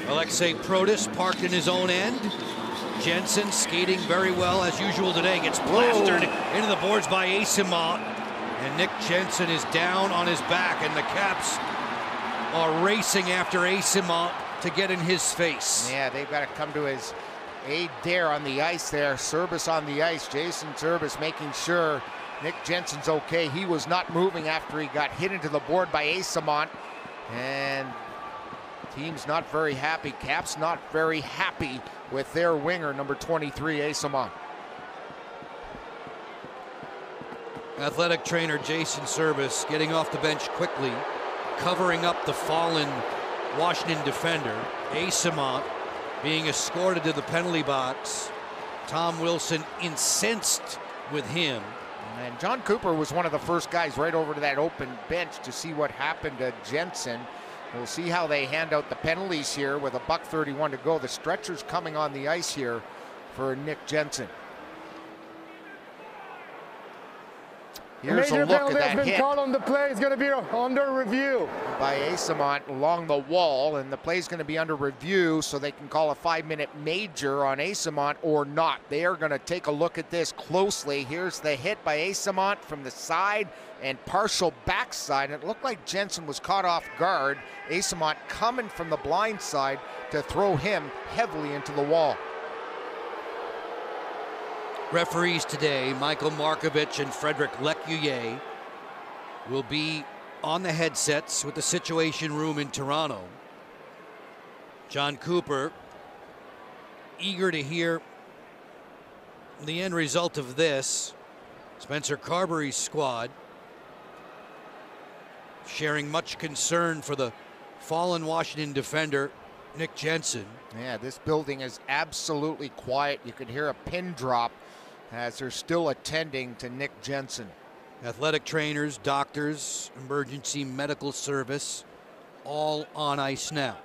Alexei Protas parked in his own end. Jensen skating very well as usual today. Gets plastered into the boards by Eyssimont. And Nick Jensen is down on his back, and the Caps are racing after Eyssimont to get in his face. Yeah, they've got to come to his aid there on the ice there. Service on the ice. Jason Service making sure Nick Jensen's okay. He was not moving after he got hit into the board by Eyssimont. And team's not very happy. Caps not very happy with their winger, number 23, Eyssimont. Athletic trainer Jason Service getting off the bench quickly, covering up the fallen Washington defender. Eyssimont being escorted to the penalty box. Tom Wilson incensed with him. And John Cooper was one of the first guys right over to that open bench to see what happened to Jensen. We'll see how they hand out the penalties here with $1:31 to go. The stretcher's coming on the ice here for Nick Jensen. Here's a look at that hit. Called on the play. It's going to be under review by Eyssimont along the wall, and the play's going to be under review, so they can call a 5-minute major on Eyssimont or not. They are going to take a look at this closely. Here's the hit by Eyssimont from the side and partial backside. It looked like Jensen was caught off guard. Eyssimont coming from the blind side to throw him heavily into the wall. Referees today, Michael Markovich and Frederick Lecuyer, will be on the headsets with the Situation Room in Toronto. John Cooper, eager to hear the end result of this. Spencer Carberry's squad sharing much concern for the fallen Washington defender, Nick Jensen. Yeah, this building is absolutely quiet. You could hear a pin drop as they're still attending to Nick Jensen. Athletic trainers, doctors, emergency medical service, all on ice now.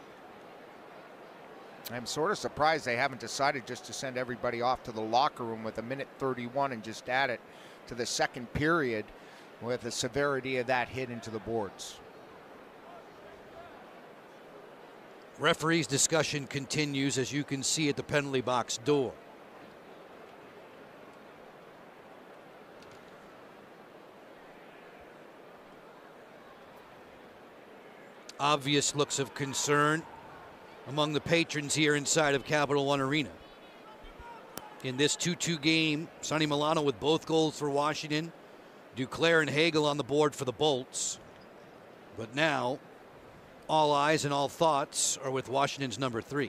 I'm sort of surprised they haven't decided just to send everybody off to the locker room with $1:31 and just add it to the second period with the severity of that hit into the boards. Referees' discussion continues, as you can see at the penalty box door. Obvious looks of concern among the patrons here inside of Capital One Arena. In this 2-2 game, Sonny Milano with both goals for Washington. Duclair and Hagel on the board for the Bolts. But now, all eyes and all thoughts are with Washington's number 3.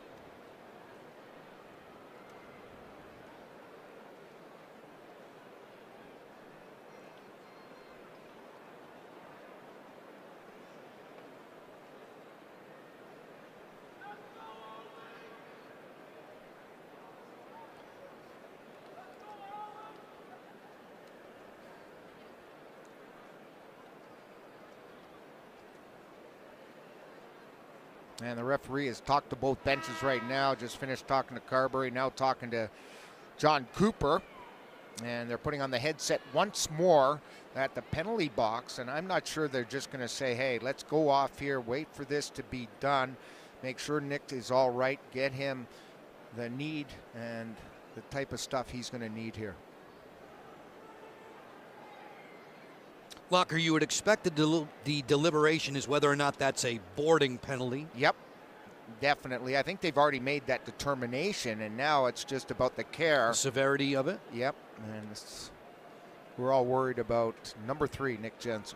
And the referee has talked to both benches right now. Just finished talking to Carberry, now talking to John Cooper. And they're putting on the headset once more at the penalty box. And I'm not sure they're just going to say, hey, let's go off here, wait for this to be done, make sure Nick is all right, get him the need and the type of stuff he's going to need here. Locker, you would expect the deliberation is whether or not that's a boarding penalty. Yep, definitely. I think they've already made that determination, and now it's just about the care. The severity of it? Yep, and we're all worried about number 3, Nick Jensen.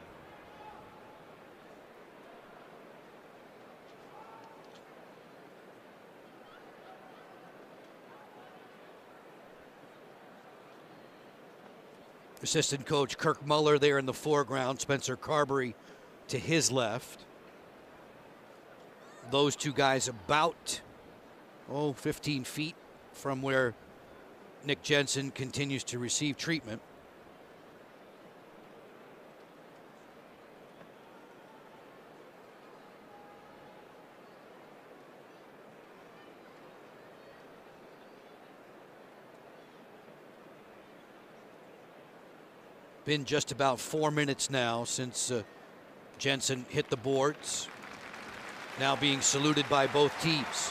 Assistant coach Kirk Muller there in the foreground, Spencer Carberry to his left. Those two guys about 15 feet from where Nick Jensen continues to receive treatment. Been just about 4 minutes now since Jensen hit the boards. now being saluted by both teams.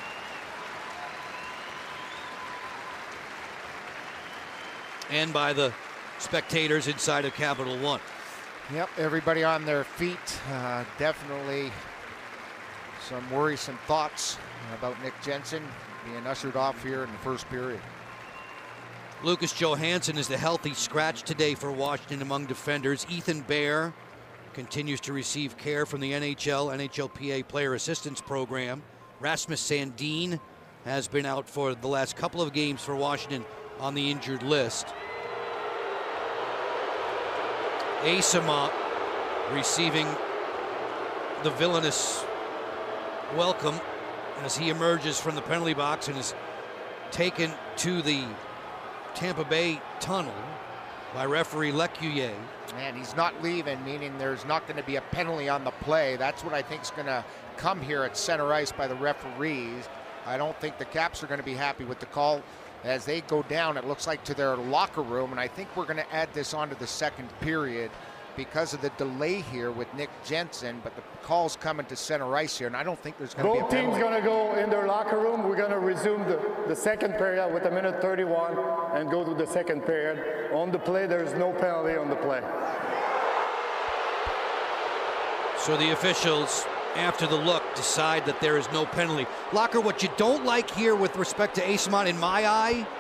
And by the spectators inside of Capital One. Yep, everybody on their feet. Definitely some worrisome thoughts about Nick Jensen being ushered off here in the first period. Lucas Johansson is the healthy scratch today for Washington among defenders. Ethan Bear continues to receive care from the NHLPA Player Assistance Program. Rasmus Sandin has been out for the last couple of games for Washington on the injured list. Eyssimont receiving the villainous welcome as he emerges from the penalty box and is taken to the Tampa Bay tunnel by referee Lecuyer. And he's not leaving, meaning there's not going to be a penalty on the play. That's what I think is going to come here at center ice by the referees. I don't think the Caps are going to be happy with the call as they go down, it looks like, to their locker room. And I think we're going to add this on to the second period because of the delay here with Nick Jensen, but the call's coming to center ice here, and I don't think there's going to be a penalty. Both teams going to go in their locker room. We're going to resume the second period with 1:31 and go to the second period. On the play, there's no penalty on the play. So the officials, after the look, decide that there is no penalty. Locker, what you don't like here with respect to Eyssimont, in my eye,